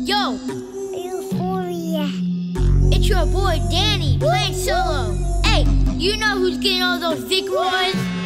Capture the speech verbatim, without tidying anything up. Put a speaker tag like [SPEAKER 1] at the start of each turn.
[SPEAKER 1] Yo,
[SPEAKER 2] Euphoria.
[SPEAKER 1] it's your boy Danny playing solo. Hey, you know who's getting all those Vic rewards?